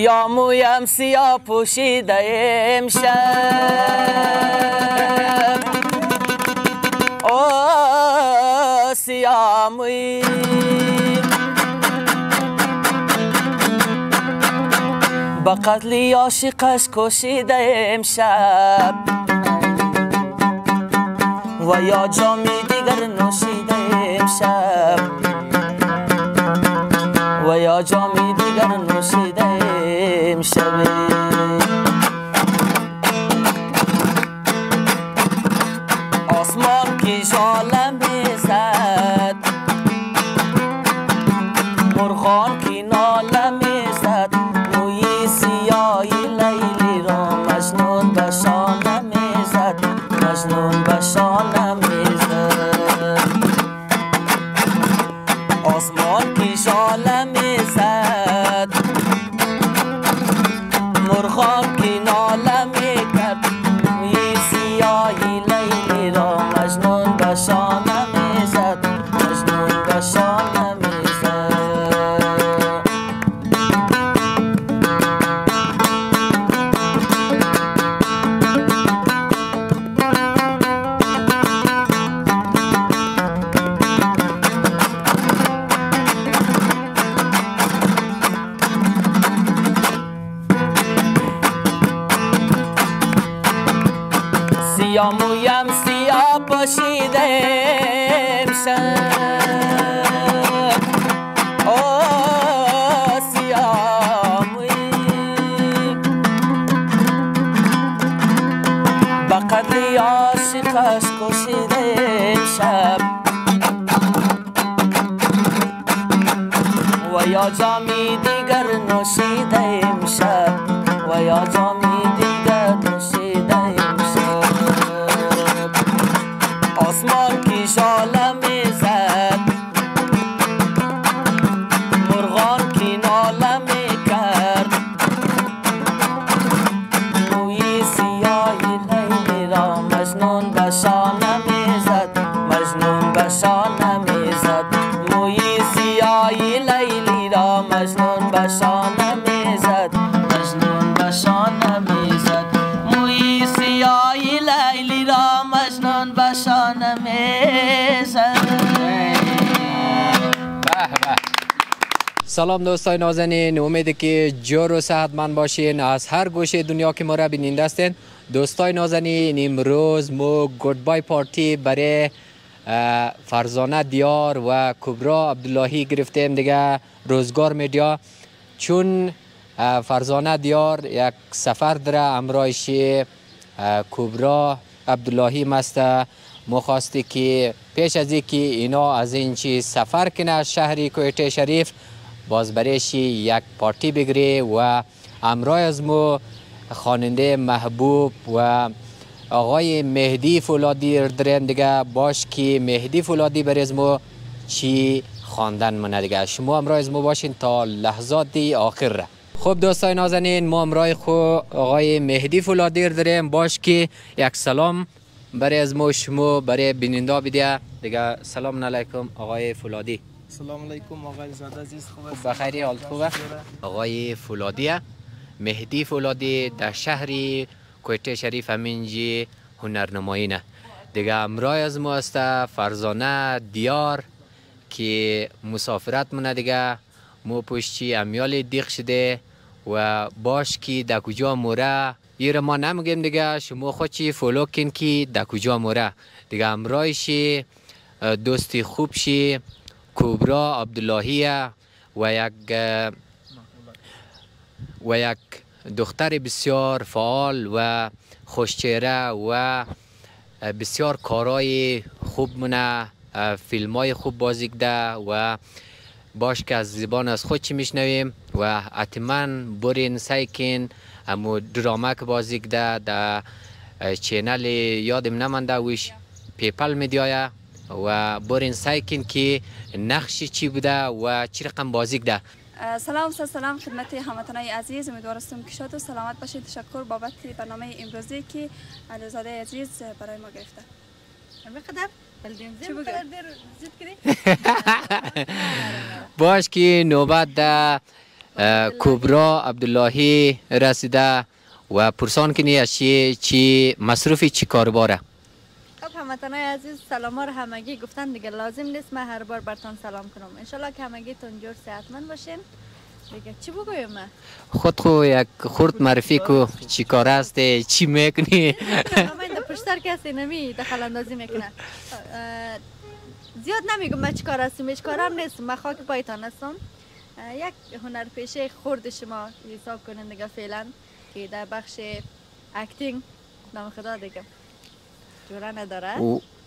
سیاه مویم سیاه پوشیده امشب او سیاه مویم با قتلی عاشقش کشیده امشب و یا جامی دیگر نوشیده امشب و یا جامی دیگر نوشیده امشب آسمان کی ژاله میزد مرغان کی ناله میزد موی سیاهی لیلی را مجنون به شانه میزد مجنون به شانه میزد آسمان کی ژاله میزد مرغان کی ناله میکرد موی سیاهی لیلی را مجنون به شانه میزد مجنون به شانه میزد سیاه مویم سیاه پوشیده امشب او سیاه مویم با قدری عاشقش کشیده امشب و یا جامی دیگر نوشیده امشب و یا جامی دیگر نوشیده امشب آسمان کی ژاله میزد مرغان کی ناله میکرد موی سیاهی لیلی را مجنون به شانه میزد مجنون به شانه میزد موی سیاهی لیلی را مجنون به شانه میزد مجنون به شانه میزد موی سیاهی لیلی را مجنون به شانه میزد. سلام دوستای نازنین، امیده که جور و صحتمند باشین از هر گوشه دنیا که ما را بیننده هستین. دوستای نازنین، امروز ما گودبای پارتی برای فرزانه دیار و کبرا عبداللهی گرفتیم دیگه روزگار میدیا، چون فرزانه دیار یک سفر داره همراهش کبرا عبداللهی مسته. مخواستی که پیش از اینکه اینا از این چی سفر کنه شهری کویته شریف باز برایش یک پارتی بگیره و همراه از ما خواننده محبوب و آقای مهدی فولادی داریم دیگه. باش که مهدی فولادی برای از ما چی خواندن منه دیگه. شما همراه از ما باشین تا لحظات آخر. خب دوستای نازنین، ما همراه خو آقای مهدی فولادی داریم. باش که یک سلام برای از ما شما برای بیننده بیده دیگه. سلام علیکم آقای فولادی. سلام علیکم آقای زاده عزیز، خوب است؟ بخیری، حال خوبه؟ آقای فولادی مهدی فولادی در شهری کویته شریف همینجی هنرنمایی نه دیگه. همراه از ما است فرزانه دیار که مسافرت منه دیگه. مو پشتی امیال دیخ شده و باش که در کجا موره ایره ما نمیگیم دیگه. شما خود چی فولو کن که در کجا موره دیگه. همراهشی دوستی خوب شی کبرا عبداللهی و یک دختر بسیار فعال و خوشچهره و بسیار کارای خوب منه، فیلمای خوب بازی ده و باش که از زبان از خود چی میشنویم و حتما برین سعی کن امو دراما که بازی ده در چینل یادم نمانده ویش پیپل میدیایه و برین سعی کن که نقشی چی بوده و چی رقم بازی ده. سلام سلام خدمت هموطنان عزیز، امیدوارم که شاد و سلامت باشید. تشکر بابت برنامه امروزی که علیزاده عزیز برای ما گرفته. باش که نوبت ده کبرا عبداللهی رسیده و پرسان کنی از چی مصروفی چی کارباره. خب هموطنای عزیز سلام ها رو همگی گفتن دیگه لازم نیست من هر بار براتون سلام کنم. انشالله که همگیتون جور صحتمند باشین. دیگه چی بگویم من؟ خود خو یک خورد معرفی کو چی کار است چی میکنی؟ من پشتر کسی نمی دخل اندازی میکنه. زیاد نمیگم من چی کار هستم هیچ کارم نیست. من خاک پایتان هستم. یک هنرپیشه خورد شما حساب کنین دیگه فعلا که در بخش اکتینگ نام خدا دیگه جوره نداره.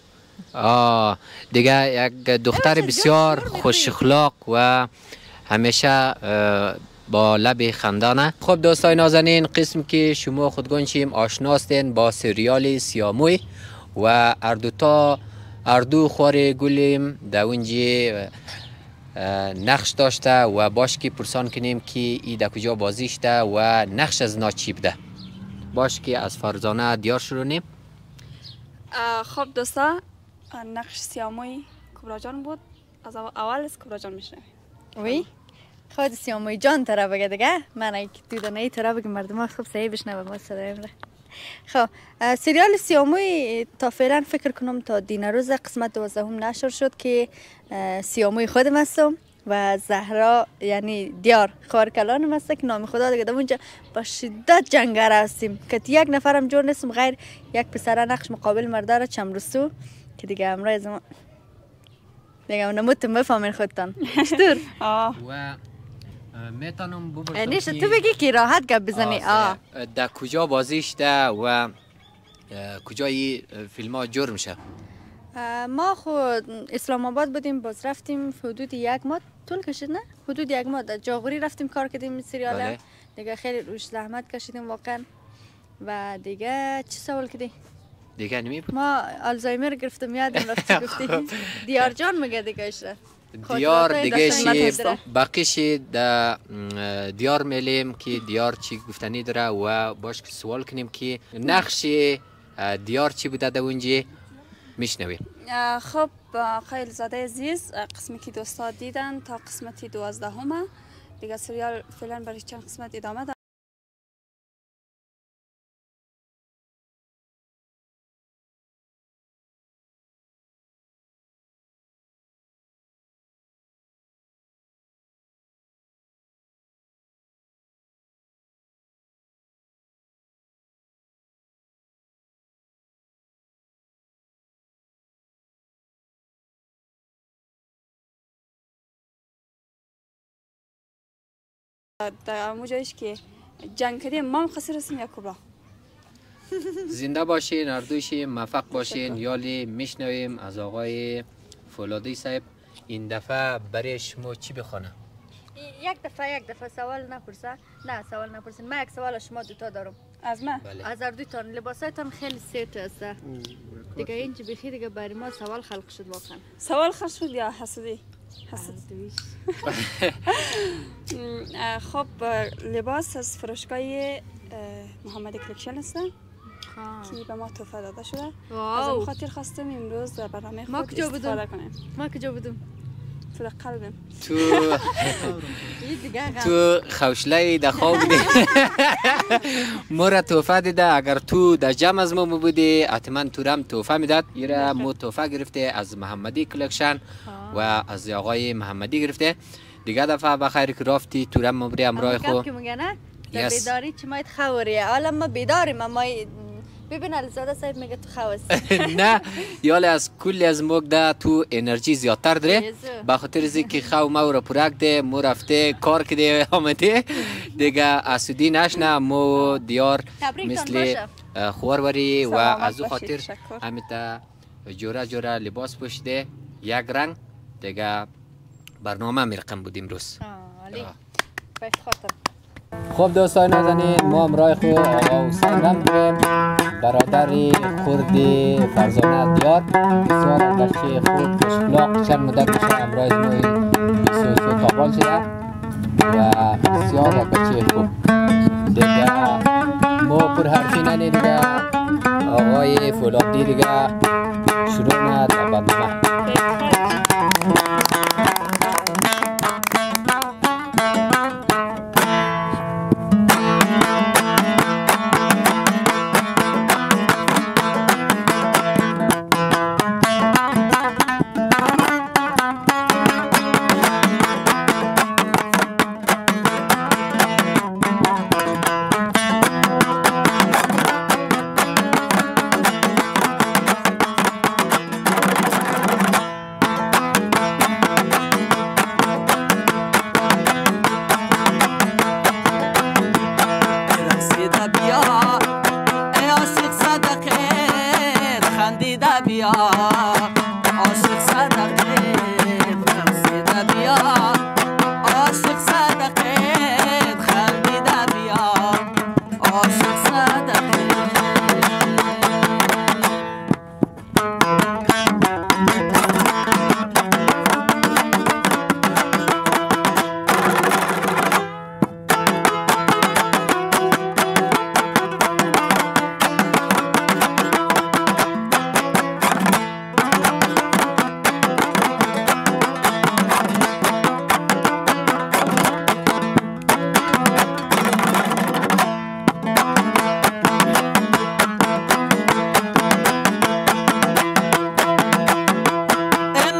دیگه یک دختر بسیار خوش اخلاق و همیشه با لب خندانه. خب دوستای نازنین، قسم که شما خودگان چیم آشناستین با سریال سیاموی و اردو خوار گلیم در اونجی نقش داشته و باش که پرسان کنیم که ای در کجا بازی شده و نقش از نا چی بده. باش که از فرزانه دیار شروع نیم. خب دوستا نقش سیاموی کبرا جان بود. از اول از کبرا جان میشنویم. وی خود سیاموی جان ترا بگه دیگه من اگه تو دانه ترا بگه مردم ها خوب صحیح بشنوه ما صدایم ره. خب سریال سیاموی تا فعلا فکر کنم تا دین روز قسمت 12 نشر شد که سیاموی خودم هستم و زهرا یعنی دیار خوار کلانم هست که نام خدا دیگه اونجا با شدت جنگر هستیم که یک نفرم جور نیستم غیر یک پسر نقش مقابل مرداره چمرسو که دیگه امروز از ما دیگه نموتم بفهمین خودتان چطور؟ و میتونم بپرسم نیست تو بگی که راحت گپ بزنی. در کجا بازی شده و کجا این فیلم ها جور میشه؟ ما خود اسلام آباد بودیم باز رفتیم حدود یک ماه طول کشید نه؟ حدود یک ماه در جاغوری رفتیم کار کردیم این سریاله. دیگه خیلی روش زحمت کشیدیم واقعا. و دیگه چی سوال کردی؟ دیگه نمی ما آلزایمر گرفتم یادم رفت چی گفتی؟ دیار جان میگه دیگه اشتر دیار دیگه شی باقیشی دیار میلیم که دیار چی گفتنی داره و باش که سوال کنیم که نقش دیار چی بوده در اونجا میشنویم. خب خیلی زاده عزیز قسمی که دوستا دیدن تا قسمتی 12 دیگه سریال فعلا برای چند قسمت ادامه داره. در اون جایش که جنگ کردیم ما مقصر هستیم یا کبرا؟ زنده باشین، اردوشی موفق باشین. یالی میشنویم از آقای فولادی صاحب. این دفعه برای شما چی بخونه؟ یک دفعه سوال نپرسه. نه سوال نپرسین. من یک سوال از شما دوتا دارم. از من؟ بله. از اردوتان لباسایتان خیلی سیت است. دیگه اینجا بخی دیگه برای ما سوال خلق شد واقعا. سوال خلق شد یا حسودی؟ خب لباس از فروشگاه محمدی کلکشن است که به ما تحفه داده شده. از این خاطر خواستم امروز برنامه خود استفاده کنیم. ما کجا بودیم؟ تو در قلبم. تو خوشلای در خواب بودی. ما را تحفه دیده. اگر تو در جمع از ما بودی حتما تو رم تحفه میداد. ایره ما تحفه گرفته از محمدی کلکشن و از آقای محمدی گرفته. دیگه دفعه بخیر که رفتی تو رم مبری امرای خو که میگه نه در بیداری چی مایت خوریه. حالا ما بیداریم اما ببین علیزاده صاحب میگه تو خوست. نه یالی از کلی از مگده تو انرژی زیادتر داره به خاطر از اینکه خو ما رو پرک ده مو رفته کار کده آمده دیگه اسودی نشنه مو دیار مثل خوروری و از او خاطر همیتا جوره لباس پوشیده یک رنگ دیگه برنامه میرقم بودیم روز. خب دوستان نازنین ما امرای خود آقا حسین رنگ بودیم برادر خردی فرزانه دیار بسیار اگرچه خود خوشخلاق چند مدت میشه امرای نوی 23 تابال شده و بسیار اگرچه خوب دیگه ما پر حرفی ننی دیگه آقای فولادی دیگه شروع نه در برنامه.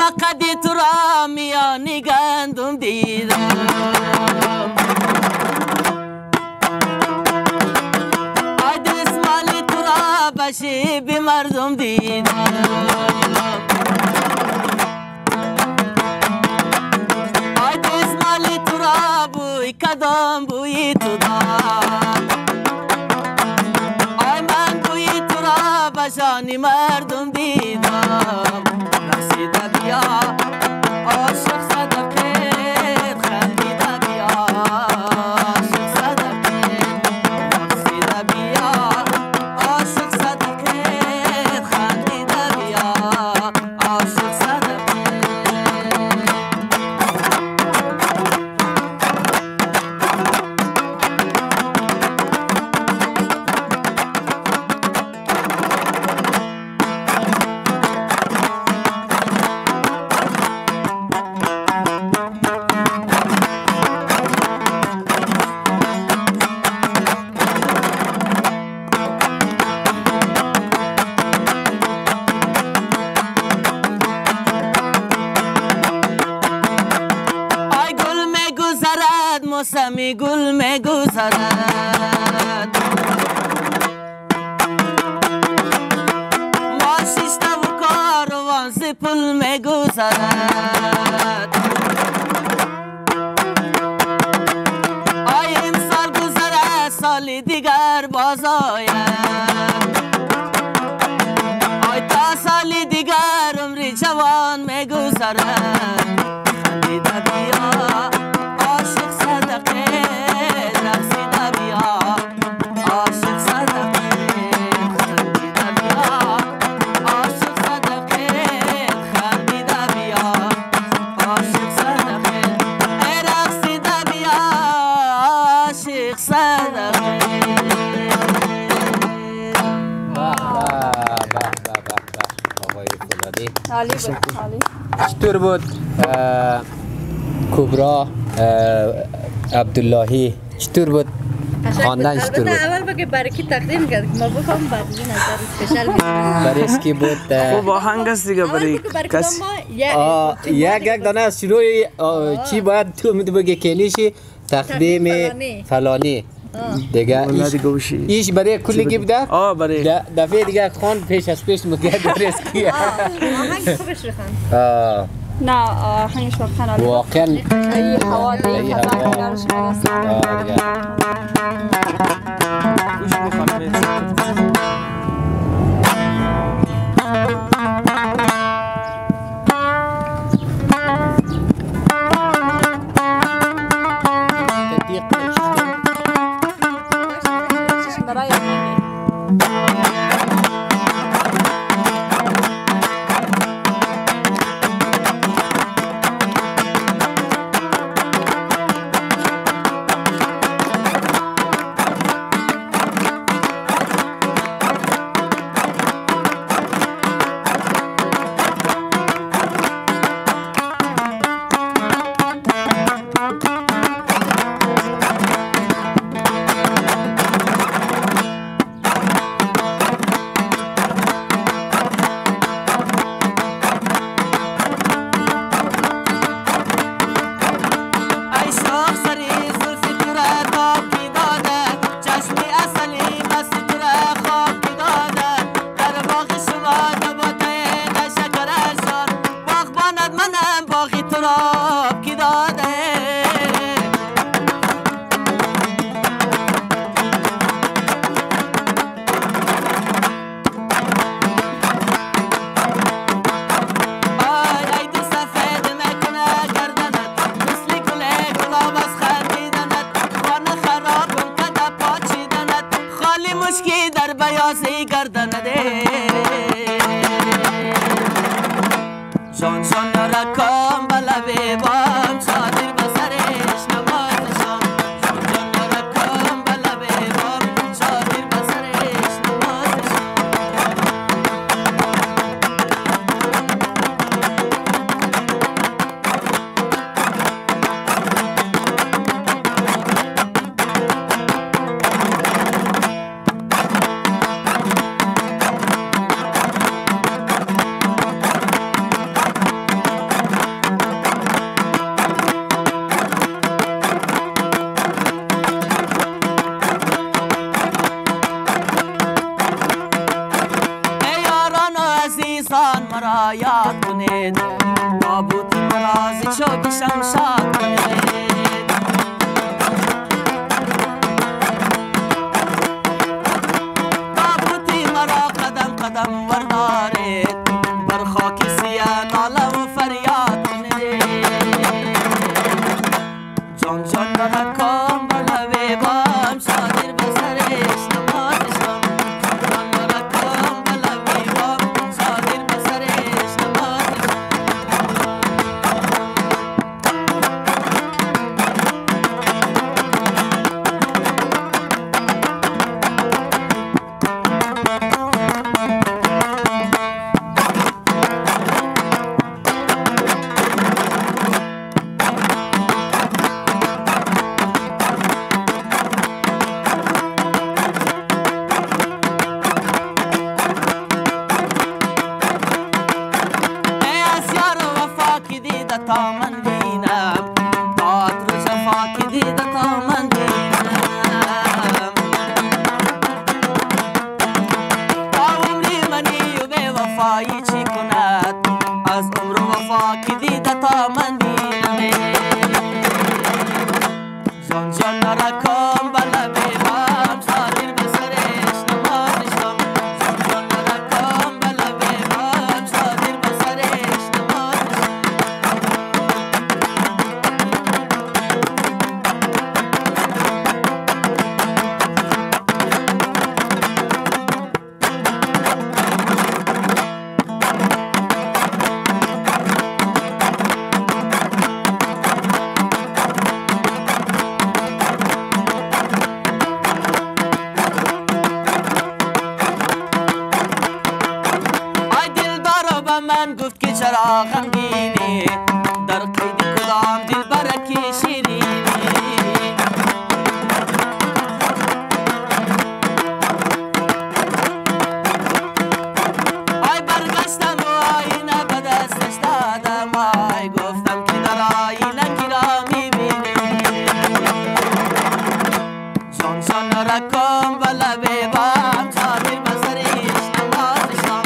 قدی تو را میانی گندم دیدم آی دستمالی تو را بشی بی مردم دیدم آی دستمالی تو را بوی کدام بوی تو دام آی من بوی تو را بشانی مردم دیدم رسیده بیا عاشق صدقیت خندیده بیا عاشق صدقیت رسیده بیا عاشق صدقیت خندیده بیا عاشق صدقیت موسمی گل می گذرد ما شیشته و کاروان ز پل می گذرد آی امسال گذره سال دیگر باز آید آی تا سال دیگر عمری جوان می گذرد خندیده بیا عاشق صدقیت رقصیده بیا عاشق صدقیت خندیده بیا عاشق صدقیت خندیده بیا عاشق صدقیت ای رقصیده بیا عاشق صدقیت آقای فولادی عالی بود عالی چطور بود کبرا عبداللهی چطور بود خواندن چطور بود اول بگه برای کی تقدیم کرد که ما بخوام بعد از نظر اسپیشال برای اسکی بود خوب آهنگ است دیگه برای کس یک دانه از شروع چی باید تو بگه کلیشی تقدیم فلانی دیگه ایش برای کلی بوده برای دفعه دیگه خان پیش از پیش مگه برای اسکی آهنگ خوبش بخوان نه آهنگش واقعا عالی بود. واقعا ای هوا دی ای خزان هوا. دیگرش خلاص دیگه گوش بخوام برای آهنگی بیازی گردن ده شان شان رکام بلوی بام شادر بسرش نوازشان شان شان رکام بلوی بام شادر بسرش نوازشان کنید تابوت مرازی چوب شمشاد کنید تابوتی مرا قدم قدم بردارید بر خاک سیاه ناله و فریاد کنید جان جان نرکم بلوی بام شادیر بسرش نمازشم جان نرکم بلوی بام شادیر بسرش نمازشم تا من بینم تئاتر جفا که دیده تا من بینم تا عمری منی و به وفایی چی کند از عمر و وفا که دیده تا من بینم جان جان نرکم بله بیبم شادیر بسرش نمازشم جان جان نرکم بله بیبم شادیر بسرش نمازشم من گفت که چرا غمگینی در قید کدام دل برکی شیرینی آی برگشتم و آینه به دستش دادم آی گفتم که در آینه کی را میبینی جان جان نرکم به لب بام شادیر بسرش نمازشم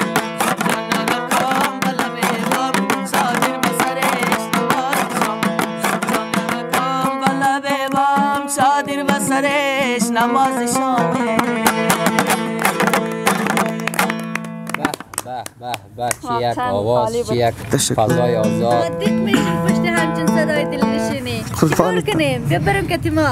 شادیر بسرش نماز شامه به چی یک آواز چی یک فضای آزاد دیک میشیم پشت همچین صدای دلنشینی چیکار کنیم بیا بریم کتیما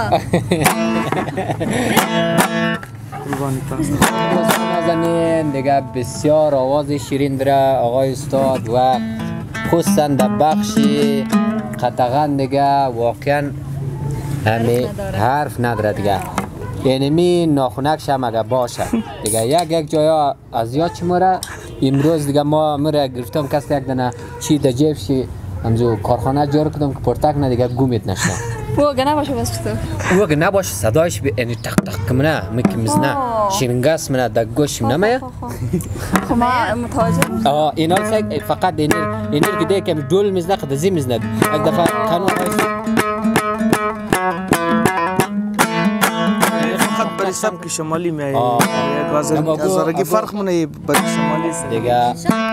نازنین دیگه بسیار آواز شیرین داره آقای استاد و خصوصا در بخش قطغن دیگه واقعا همه حرف نداره دیگه اینمی ناخونکش هم اگه باشه دیگه یک جایا از یاد چی موره امروز دیگه ما مره گرفتم کسی یک دنه چی در جیبشی همزو کارخانه جار کدم که پرتک نه دیگه گومیت نشه وگه نباشه بس تو وگه نباشه صدایش به اینی تق تق کمنه میکمزنه شیرنگاس منه در گوشم نمیه خب ما متوجه اینا فقط اینیر که دیگه کمی دول میزنه خود زی میزنه یک دفعه قانون فقط برای سمک شمالی می آزارگی فرق منه برای شمالی است دیگه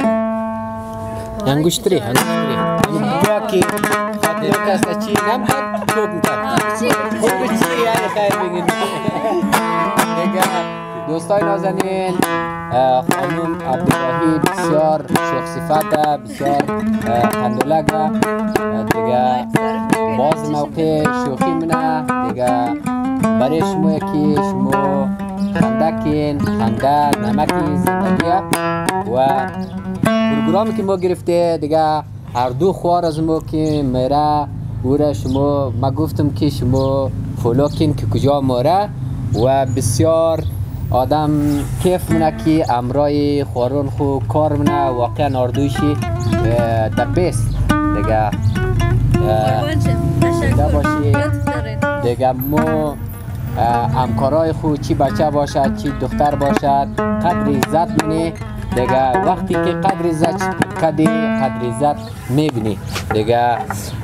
انگشتری باکی خاطر کسی چی نمیخواد توب میکرد خوب چی یعنی خیر بگید دیگه دوستای نازنین خانم عبداللهی بسیار شوخ صفته بسیار خندولک دیگه باز موقع شوخی منه دیگه برای شما که شما خنده کن خنده نمکی زندگیه و پروگرامی که ما گرفته دیگه هر دو خوار از ما که میره او شما ما گفتم که شما فولو کن که کجا ماره و بسیار آدم کیف منه که امرای خوارون خو کار منه واقعا آردوشی the best دیگه دیگه ما همکارای خود چی بچه باشد چی دختر باشد قدر عزت منی دیگه وقتی که قدر عزت میبینی دیگه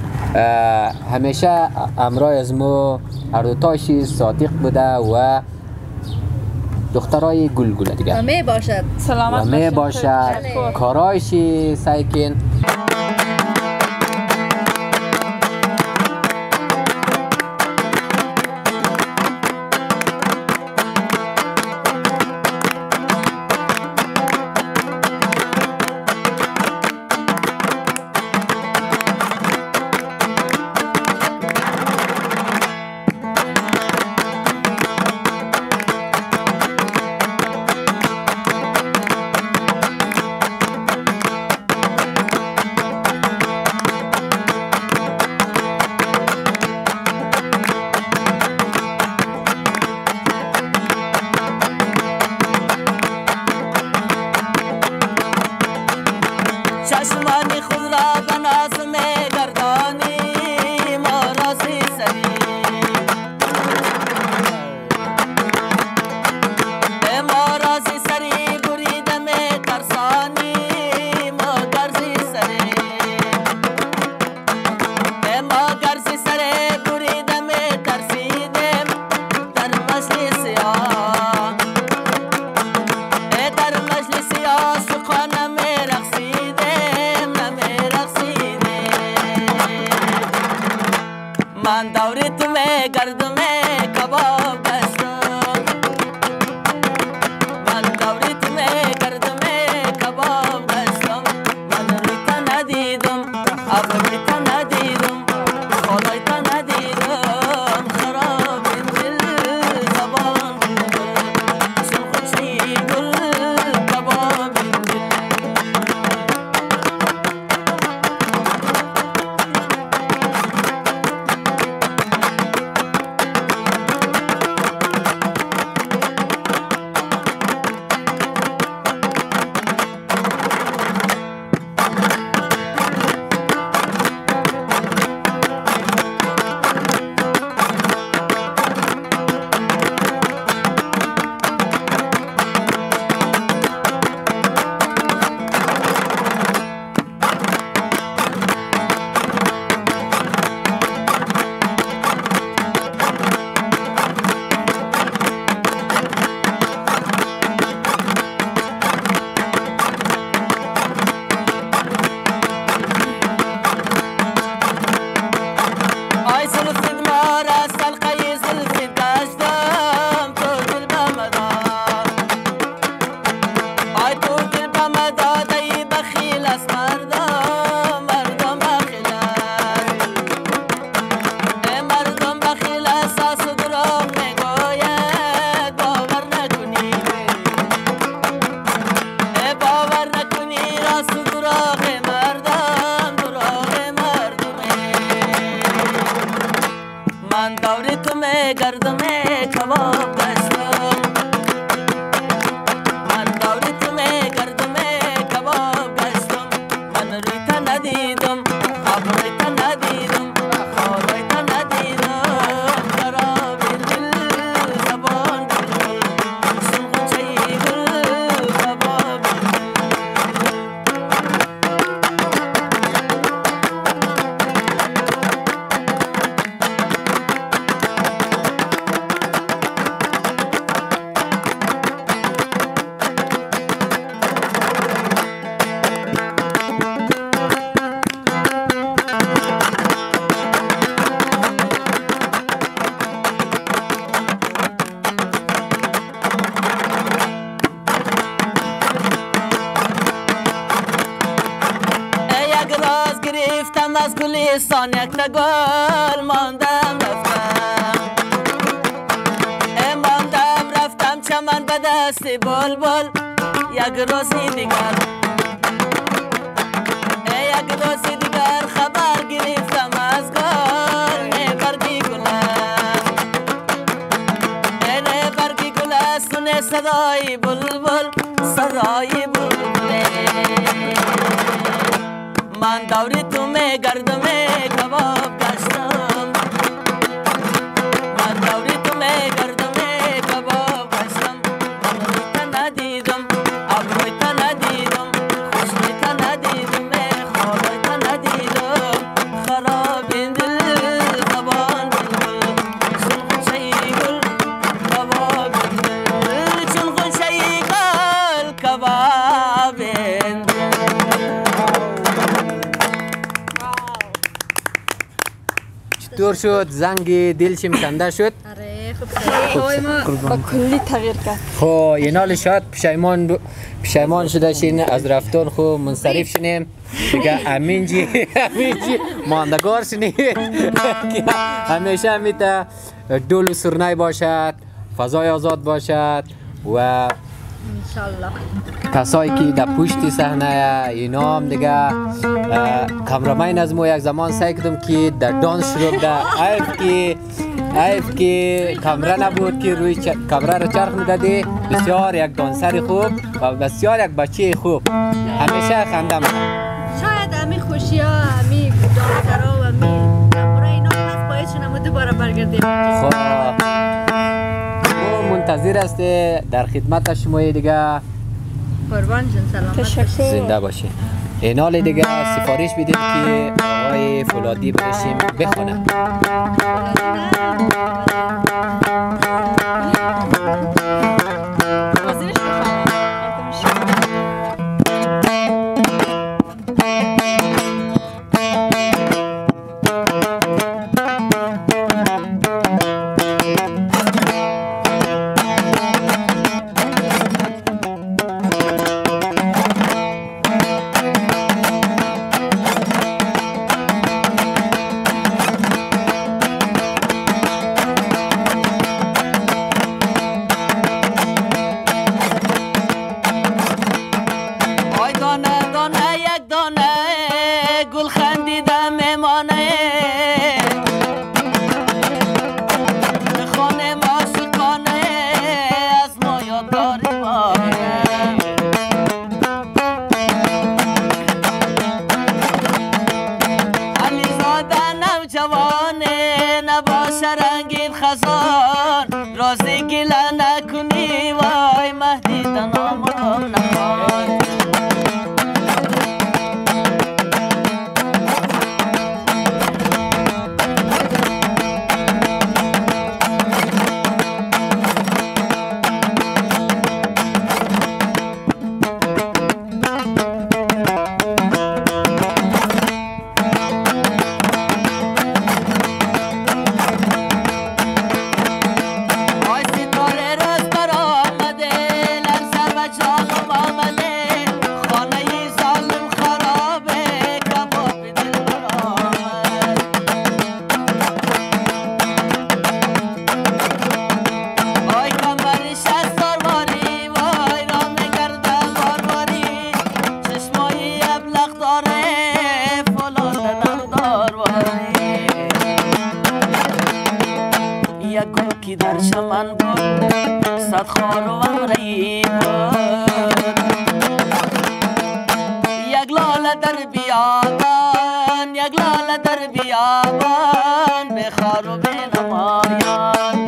همیشه امرای از ما هر دوتایشی صادق بوده و دخترای گلگله دیگه می باشد سلامت می باشد کارایشی سعی کن من دوری تو می گردم کباب گشتم من دوری تو می گردم کباب گشتم من روی تا ندیدم ابروی تا ندیدم خالای تا ندیدم خراب این دل زبان چون خوشی گل کباب این دل من دوری تو می گردم کباب گشتم من دوری تو می گردم کباب گشتم من روی تا ندیدم ابروی تا ندیدم خالای تا ندیدم خراب دل زبان دل چون غنچه گل کباب گرفتم از گلستان یک تا گل ماندم رفتم ماندم رفتم چمن به دست بلبل یک روزی دیگر یک روزی دیگر خبر گرفتم از گل نه برگی گل است نه برگی گل است نه صدای بلبل صدای بلبل من دوری تو می گردم کباب گشتم من دوری تو می گردم کباب گشتم من روی تا ندیدم ابروی تا ندیدم خوشی تا ندیدم خالای تا ندیدم خراب این دل زبان دل چون خوشی گل کباب دل چون خوشی گل کباب دل دور شد زنگ دل چیم کنده شد آره خوب با کلی تغییر کرد خب این حال شاید پشیمان شده شین از رفتن خوب منصرف شنیم دیگه امینجی ماندگار شنیم که همیشه همیتا دول و سرنای باشد فضای آزاد باشد و انشالله کسایی که در پشت صحنه اینا هم دیگه کامرامین از ما یک زمان سعی کردم که در دانس شروع بده حیف که کامرا نبود که روی کامرا رو چرخ میدادی بسیار یک دانسر خوب و بسیار یک بچه خوب همیشه خندم شاید امی خوشی ها امی دانسر ها و امی نموره اینا پس باید شنمو دوباره برگردیم خب منتظر است در خدمت شما دیگه قربان جون سلامت تشکر زنده باشه این حال دیگه سفارش بدید که آقای فولادی بشیم بخونه آمده نوجوانه نباشه رنگین خزان رازی گله نکنی وای مهدی تنامم نخوان در چمن بود صد خار و امری بود یک لاله در بیابان یک لاله در بیابان به خار و به نمایان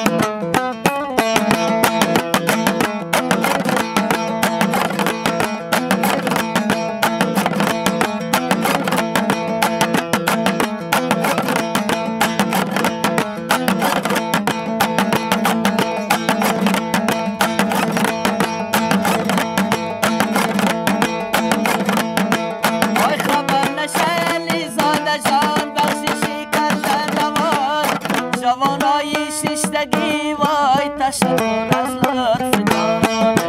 تشکر از لطف دانه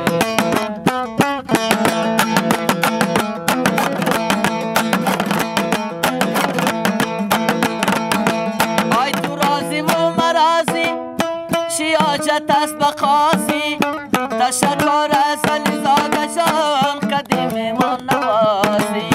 آی تو رازی و مرازی چی حاجت است به قاضی تشکر از علی زاده جان قدیم ما نوازی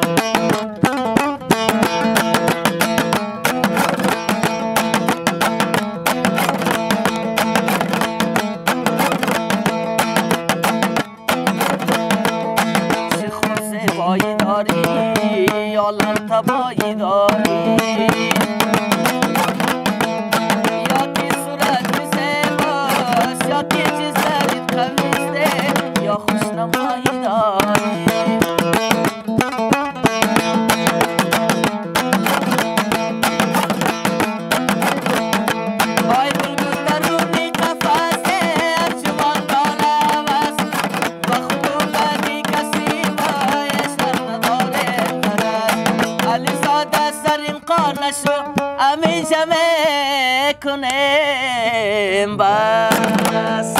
تبایی داری یا که صورت زیباست یا که چیز دارید قمیزده یا خوشنمایی داری آی بلبل درونی قفسه ارجوان دارم است و خوبی کسی بایش نداره علی زاده سریم قار نشو امی جمع کنیم بس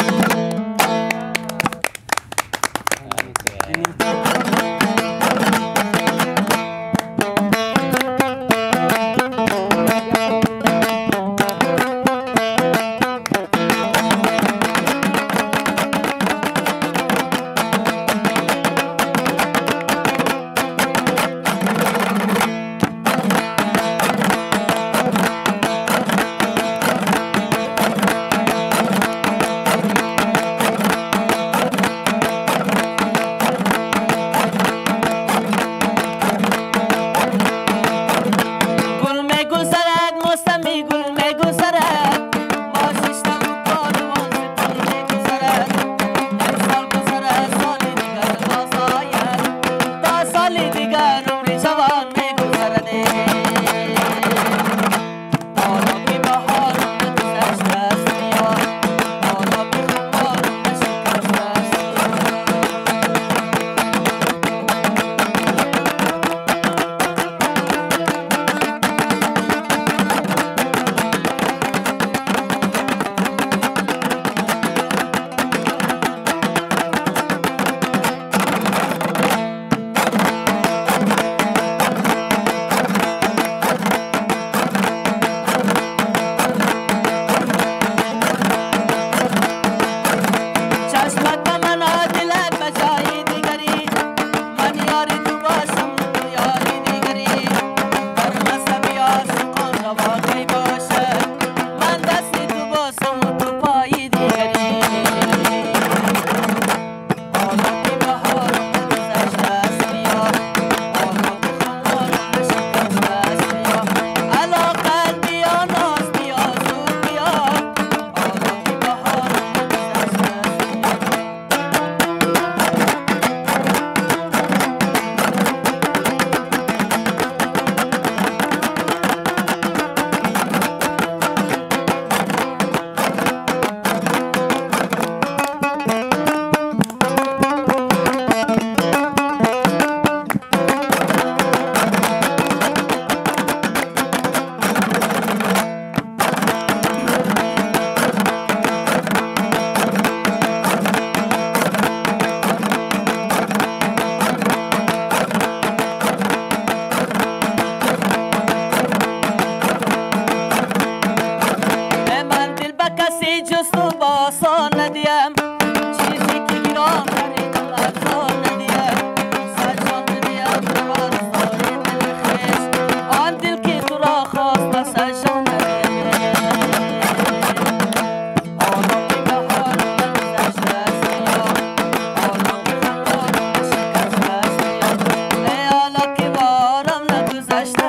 دشت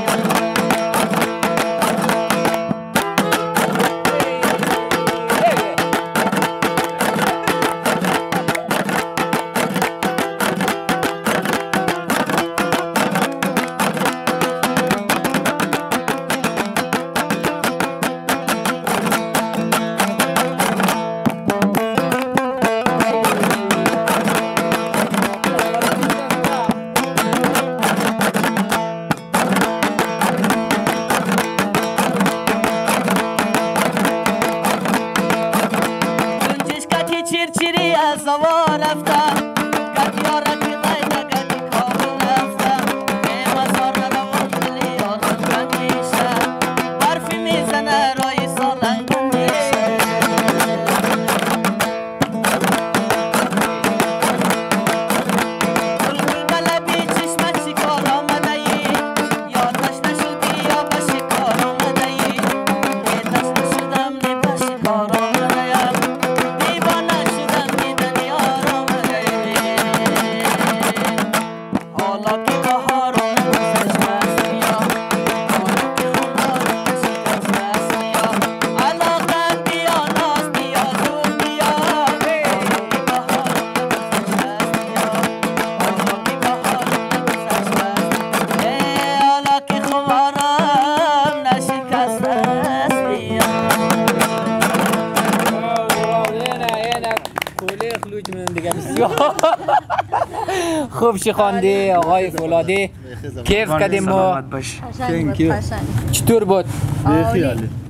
چیری از زوا رفتم کدیارت دیده کدی کابل رفتم به مزار روان دلی آدم کندیشه برفی میزنه رای سالنگ کندیشه بلبل بلبی چشمت شکار آمده ای یا تشنه شدی یا به شکار آمده ای نی تشنه شدم نی به شکار آمده یم دیوانه شدم دیدنی آرام حالا که بهارم گذشت رسمیا حالا که خونارم شکست رسمیا علاقم بیا ناز بیا زود بیا بهارم گذشت رسمیا حالا که بهارم گذشت رسمیا حالا که خونارم نشکست رسمیا خوب چی خواندی آقای فولادی کیف کردیم ما باش چطور بود؟ عالی.